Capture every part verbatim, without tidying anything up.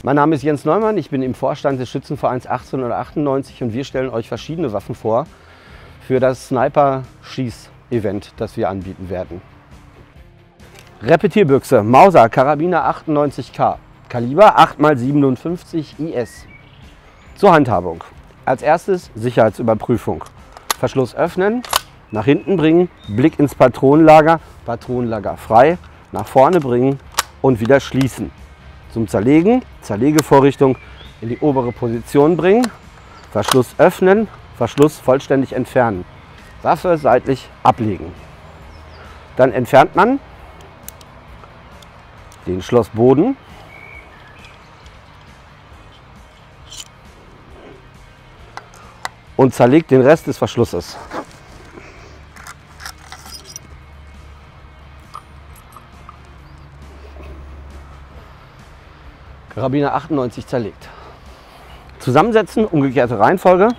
Mein Name ist Jens Neumann, ich bin im Vorstand des Schützenvereins achtzehnhundertachtundneunzig und wir stellen euch verschiedene Waffen vor für das Sniper-Schieß-Event, das wir anbieten werden. Repetierbüchse Mauser Karabiner achtundneunzig K, Kaliber acht mal siebenundfünfzig I S. Zur Handhabung. Als erstes Sicherheitsüberprüfung. Verschluss öffnen, nach hinten bringen, Blick ins Patronenlager, Patronenlager frei, nach vorne bringen und wieder schließen. Zum Zerlegen, Zerlegevorrichtung in die obere Position bringen, Verschluss öffnen, Verschluss vollständig entfernen, Waffe seitlich ablegen. Dann entfernt man den Schlossboden, und zerlegt den Rest des Verschlusses. Karabiner achtundneunzig zerlegt. Zusammensetzen, umgekehrte Reihenfolge.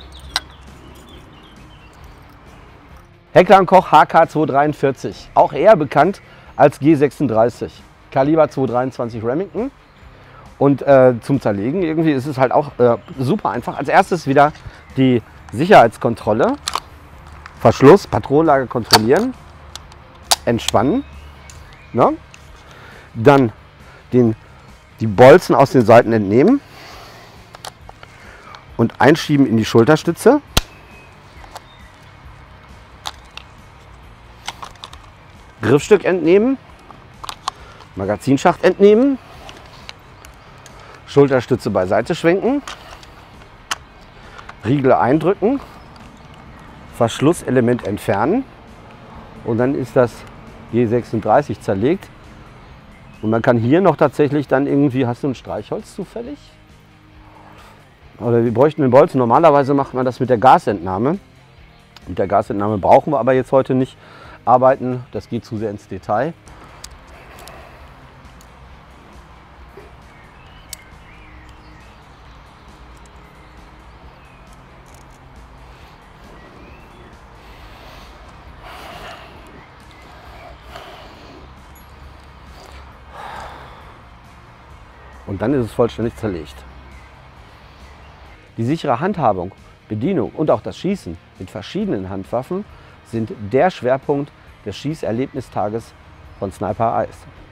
Heckler und Koch H K zweihundertdreiundvierzig, auch eher bekannt als G sechsunddreißig. Kaliber zweihundertdreiundzwanzig Remington. Und äh, zum Zerlegen irgendwie ist es halt auch äh, super einfach. Als erstes wieder die Sicherheitskontrolle. Verschluss, Patronenlager kontrollieren, entspannen. Ne? Dann den, die Bolzen aus den Seiten entnehmen und einschieben in die Schulterstütze. Griffstück entnehmen, Magazinschacht entnehmen, Schulterstütze beiseite schwenken, Riegel eindrücken, Verschlusselement entfernen und dann ist das G sechsunddreißig zerlegt. Und man kann hier noch tatsächlich dann irgendwie, hast du ein Streichholz zufällig? Oder wir bräuchten den Bolzen. Normalerweise macht man das mit der Gasentnahme. Mit der Gasentnahme brauchen wir aber jetzt heute nicht arbeiten, das geht zu sehr ins Detail. Und dann ist es vollständig zerlegt. Die sichere Handhabung, Bedienung und auch das Schießen mit verschiedenen Handwaffen sind der Schwerpunkt des Schießerlebnistages von Sniper Eyes.